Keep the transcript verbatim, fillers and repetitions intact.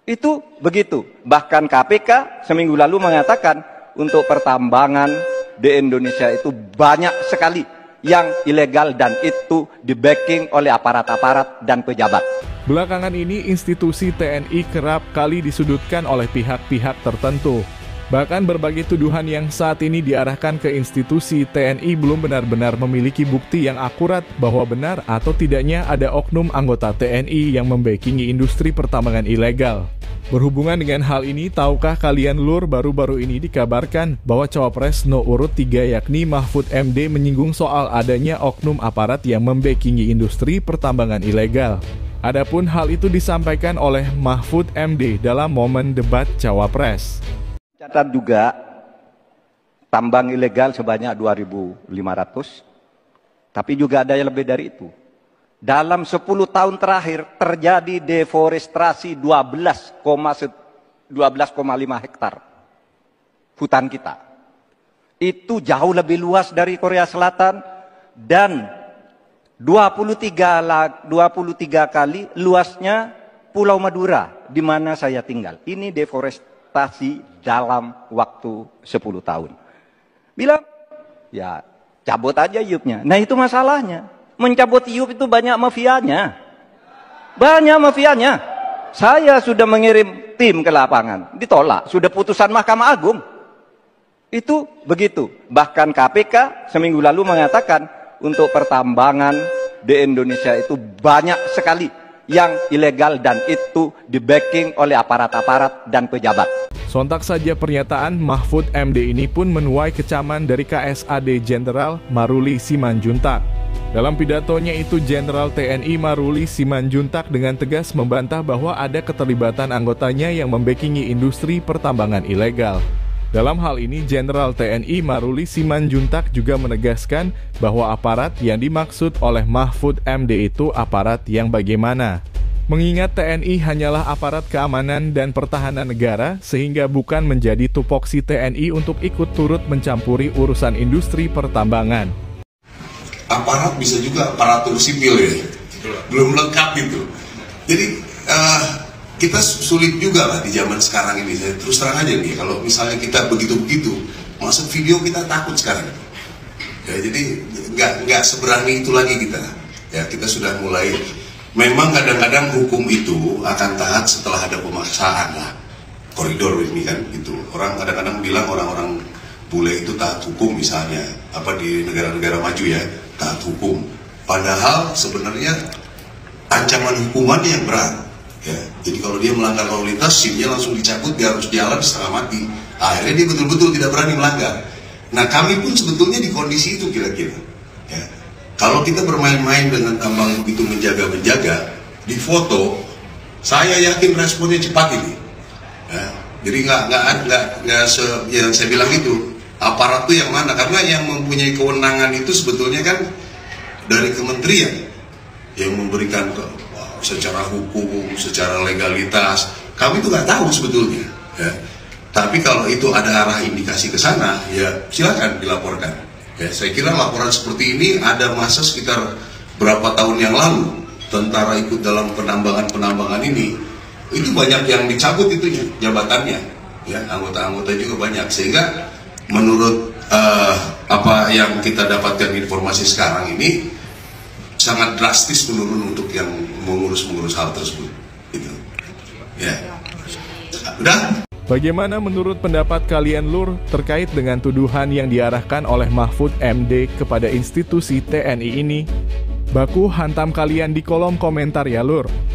Itu begitu. Bahkan K P K seminggu lalu mengatakan untuk pertambangan di Indonesia itu banyak sekali yang ilegal dan itu di-backing oleh aparat-aparat dan pejabat. Belakangan ini institusi T N I kerap kali disudutkan oleh pihak-pihak tertentu. Bahkan berbagai tuduhan yang saat ini diarahkan ke institusi T N I belum benar-benar memiliki bukti yang akurat bahwa benar atau tidaknya ada oknum anggota T N I yang membackingi industri pertambangan ilegal. Berhubungan dengan hal ini, tahukah kalian lur, baru-baru ini dikabarkan bahwa Cawapres No Urut tiga yakni Mahfud M D menyinggung soal adanya oknum aparat yang membackingi industri pertambangan ilegal. Adapun hal itu disampaikan oleh Mahfud M D dalam momen debat Cawapres. Catat juga tambang ilegal sebanyak dua ribu lima ratus, tapi juga ada yang lebih dari itu. Dalam sepuluh tahun terakhir terjadi deforestasi dua belas koma lima hektar hutan kita. Itu jauh lebih luas dari Korea Selatan dan dua puluh tiga kali luasnya Pulau Madura di mana saya tinggal. Ini deforestasi dalam waktu sepuluh tahun. Bilang, ya cabut aja iupnya. Nah itu masalahnya. Mencabut iup itu banyak mafianya. Banyak mafianya. Saya sudah mengirim tim ke lapangan. Ditolak. Sudah putusan Mahkamah Agung. Itu begitu. Bahkan K P K seminggu lalu mengatakan untuk pertambangan di Indonesia itu banyak sekali yang ilegal dan itu di-backing oleh aparat-aparat dan pejabat. Sontak saja pernyataan Mahfud M D ini pun menuai kecaman dari K S A D Jenderal Maruli Simanjuntak. Dalam pidatonya itu, Jenderal T N I Maruli Simanjuntak dengan tegas membantah bahwa ada keterlibatan anggotanya yang membackingi industri pertambangan ilegal. Dalam hal ini, Jenderal T N I Maruli Simanjuntak juga menegaskan bahwa aparat yang dimaksud oleh Mahfud M D itu aparat yang bagaimana. Mengingat T N I hanyalah aparat keamanan dan pertahanan negara, sehingga bukan menjadi tupoksi T N I untuk ikut turut mencampuri urusan industri pertambangan. Aparat bisa juga aparatur sipil ya, belum lengkap itu. Jadi uh, kita sulit juga lah di zaman sekarang ini. Saya terus terang aja nih, kalau misalnya kita begitu-begitu, masuk video kita takut sekarang. Ya, jadi nggak nggak seberani itu lagi kita. Ya kita sudah mulai. Memang kadang-kadang hukum itu akan taat setelah ada pemaksaan lah. Koridor ini kan itu. Orang kadang-kadang bilang orang-orang bule itu taat hukum misalnya. Apa di negara-negara maju ya, taat hukum. Padahal sebenarnya ancaman hukumannya yang berat. Ya, jadi kalau dia melanggar lalu lintas, SIM-nya langsung dicabut, dia harus jalan setengah mati. Akhirnya dia betul-betul tidak berani melanggar. Nah kami pun sebetulnya di kondisi itu kira-kira. Ya. Kalau kita bermain-main dengan tambang begitu menjaga-menjaga, di foto, saya yakin responnya cepat ini. Ya, jadi nggak nggak nggak nggak se yang saya bilang itu aparat itu yang mana? Karena yang mempunyai kewenangan itu sebetulnya kan dari kementerian yang memberikan ke, wow, secara hukum, secara legalitas. Kami itu nggak tahu sebetulnya. Ya. Tapi kalau itu ada arah indikasi ke sana, ya silakan dilaporkan. Ya, saya kira laporan seperti ini ada masa sekitar berapa tahun yang lalu, tentara ikut dalam penambangan-penambangan ini, itu banyak yang dicabut itunya, jabatannya, ya anggota-anggota juga banyak, sehingga menurut uh, apa yang kita dapatkan informasi sekarang ini sangat drastis menurun untuk yang mengurus-mengurus hal tersebut, gitu. Ya, udah. Bagaimana menurut pendapat kalian lur terkait dengan tuduhan yang diarahkan oleh Mahfud M D kepada institusi T N I ini? Baku hantam kalian di kolom komentar ya lur.